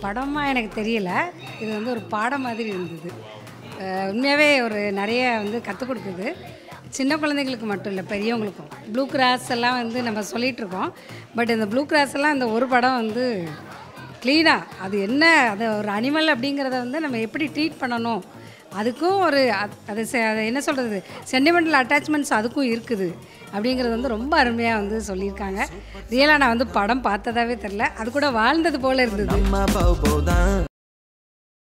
படமாக எனக்கு தெரியல. இது வந்து ஒரு பாடம் மாதிரி இருந்தது. உண்மையாகவே ஒரு நிறைய வந்து கற்றுக் கொடுக்குது. சின்ன குழந்தைங்களுக்கு மட்டும் இல்லை, பெரியவங்களுக்கும். ப்ளூ கிராஸ் எல்லாம் வந்து நம்ம சொல்லிகிட்ருக்கோம். பட் இந்த ப்ளூ கிராஸ் எல்லாம் இந்த ஒரு படம் வந்து க்ளீனாக அது என்ன, அது ஒரு அனிமல் அப்படிங்கிறத வந்து நம்ம எப்படி ட்ரீட் பண்ணணும், அதுக்கும் ஒரு அது என்ன சொல்கிறது, சென்டிமெண்டல் அட்டாச்மெண்ட்ஸ் அதுக்கும் இருக்குது அப்படிங்கிறது வந்து ரொம்ப அருமையாக வந்து சொல்லியிருக்காங்க. ரியலாக நான் வந்து படம் பார்த்ததாகவே தெரில, அது கூட வாழ்ந்தது போல் இருந்தது.